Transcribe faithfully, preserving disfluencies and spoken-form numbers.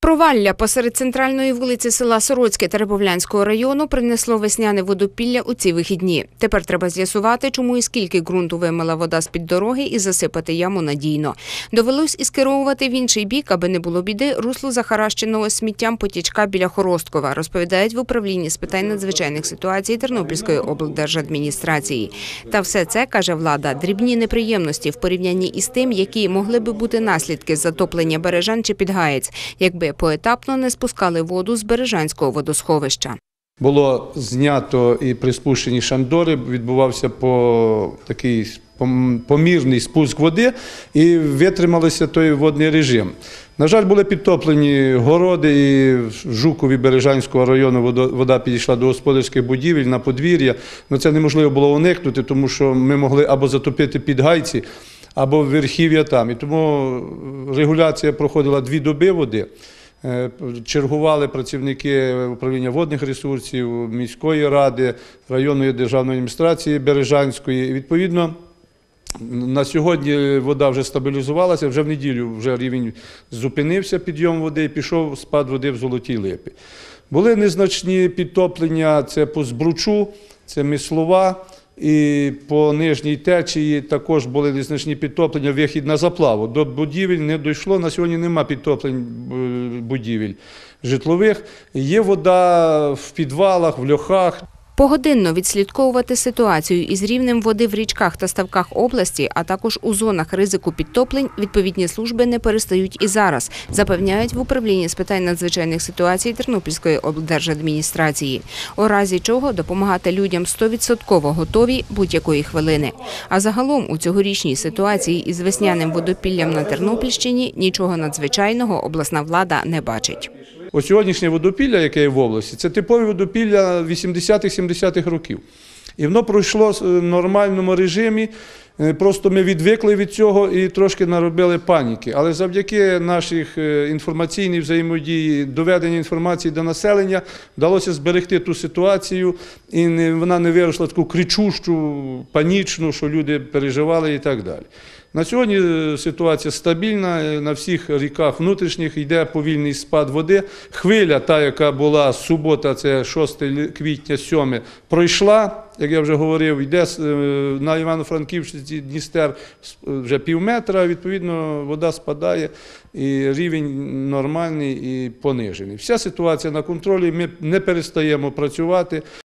Провалля посеред центральної вулиці села Сороцьке Теребовлянського району принесло весняне водопілля у ці вихідні. Тепер треба з'ясувати, чому і скільки ґрунту вимила вода з-під дороги і засипати яму надійно. Довелось і скеровувати в інший бік, аби не було біди, русло захаращеного сміттям потічка біля Хоросткова, розповідають в управлінні з питань надзвичайних ситуацій Тернопільської облдержадміністрації. Та все це, каже влада, дрібні неприємності в порівнянні із тим, які могли би бути наслідки затоплення Бережан чи Підгаєць, якби поетапно не спускали воду з Бережанського водосховища. Було знято і при спущенні Шандори відбувався по такий помірний спуск води і витрималося той водний режим. На жаль, були підтоплені городи, і в Жукові Бережанського району вода підійшла до господарських будівель, на подвір'я. Но це неможливо було уникнути, тому що ми могли або затопити Підгайці, або верхів'я там. І тому регуляція проходила дві доби води. Чергували працівники управління водних ресурсів, міської ради, районної державної адміністрації Бережанської. І відповідно, на сьогодні вода вже стабілізувалася, вже в неділю вже рівень зупинився, підйом води, і пішов спад води в Золотій Липі. Були незначні підтоплення, це по Збручу, це Мислова, і по нижній течії також були незначні підтоплення, вихід на заплаву. До будівель не дійшло, на сьогодні немає підтоплень будівель житлових. Є вода в підвалах, в льохах. Погодинно відслідковувати ситуацію із рівнем води в річках та ставках області, а також у зонах ризику підтоплень відповідні служби не перестають і зараз, запевняють в управлінні з питань надзвичайних ситуацій Тернопільської облдержадміністрації. У разі чого допомагати людям сто відсотків готові будь-якої хвилини. А загалом у цьогорічній ситуації із весняним водопіллям на Тернопільщині нічого надзвичайного обласна влада не бачить. Ось сьогоднішнє водопілля, яке є в області, це типове водопілля вісімдесятих-сімдесятих років. І воно пройшло в нормальному режимі, просто ми відвикли від цього і трошки наробили паніки. Але завдяки нашій інформаційній взаємодії, доведення інформації до населення, вдалося зберегти ту ситуацію, і вона не виросла таку кричущу, панічну, що люди переживали і так далі. На сьогодні ситуація стабільна, на всіх ріках внутрішніх йде повільний спад води. Хвиля, та, яка була з субота, це шостого квітня, сьоме, пройшла, як я вже говорив, йде на Івано-Франківський Дністер вже пів метра, відповідно вода спадає, і рівень нормальний і понижений. Вся ситуація на контролі, ми не перестаємо працювати.